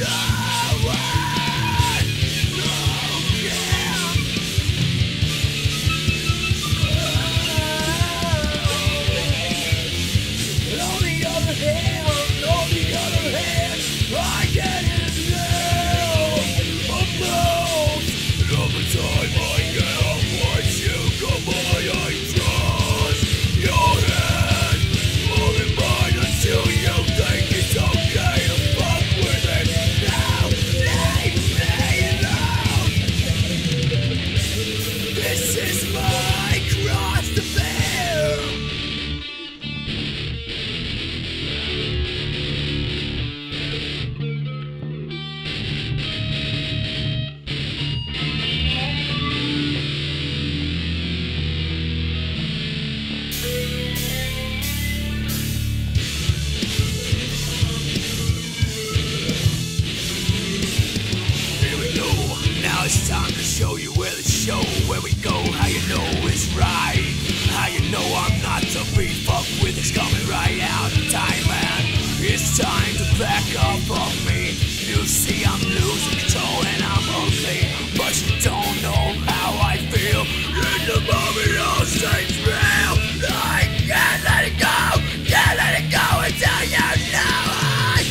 It's time to show you where the show, where we go, how you know it's right. How you know I'm not to be fucked with, it's coming right out of time, man. It's time to back up on me. You see I'm losing control and I'm ugly, but you don't know how I feel. In the moment all seems real. I can't let it go, can't let it go until you know I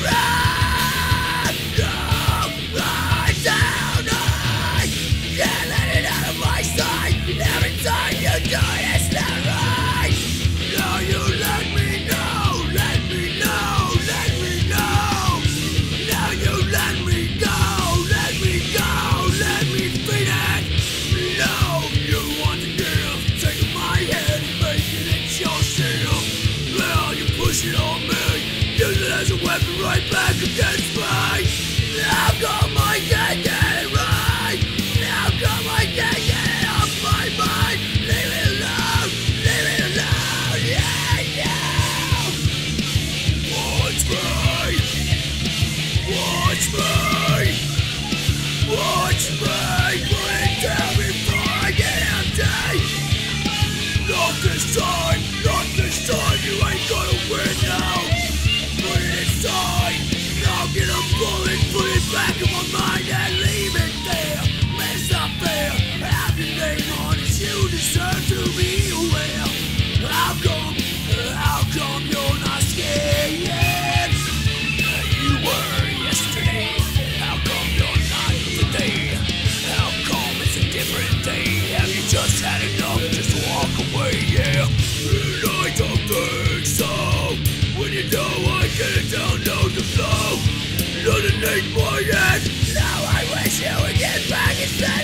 can't let it out of my sight. Every time you do it, it's not right. Now you let me know, let me know, let me know. Now you let me go, let me go, let me feed it. No, you want the gift, take my head and make it into your shield. Now you push it on me, use it as a weapon right back against me. Now come on, get it right. Come on, get it off my mind. Leave it alone, yeah, yeah. Watch me, watch me, watch me. Put it down before I get empty. Not this time, you ain't gonna win now. Put it inside, now get a bullet, put it back in my mind and leave it there. Have your name on it, you deserve to be aware. How come you're not scared? You were yesterday, how come you're not today? How come it's a different day? Have you just had enough, just walk away, yeah? And I don't think so. When you know I get it down the flow, underneath my head. Now I wish you would get back instead.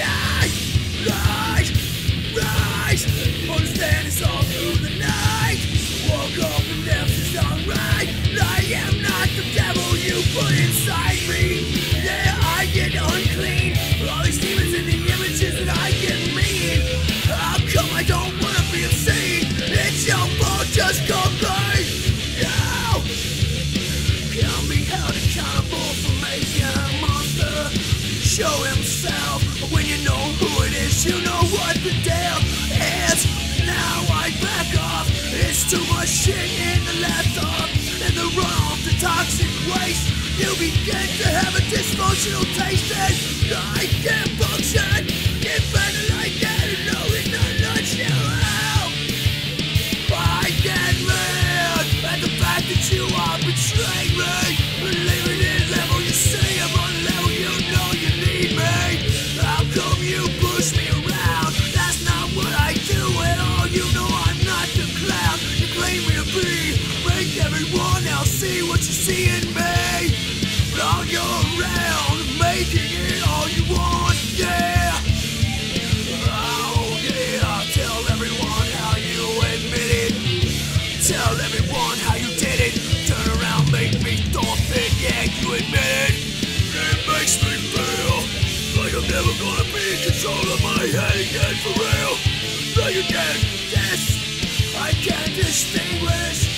Rise, understand it's all through the night. Woke up and everything's alright. I am not the devil you put inside me. Yeah, I get unclean. All these demons and the images that I get mean. How come I don't wanna be obscene? It's your fault, just go play. Yo, can't be held accountable for making a monster show himself. When you know who it is, you know what the deal is. Now I back off. It's too much shit in the laptop and the runoff, the toxic waste. You begin to have a dysfunctional taste and I can't function. Get better like that and know in a nutshell. I get mad at the fact that you are betraying me. Leaving it level, you say I'm on a level, you know you need me. How come you push me around? That's not what I do at all. You know I'm not the clown you claim me to be. Make everyone else see what you see in me. Now you're around, making it all you want, yeah. Oh yeah, tell everyone how you admit it. Tell everyone how you did it. Turn around, make me thought that, yeah, you admit it. It makes me feel like I'm never gonna be in control of my head again, for real. Like again, yes, I can't distinguish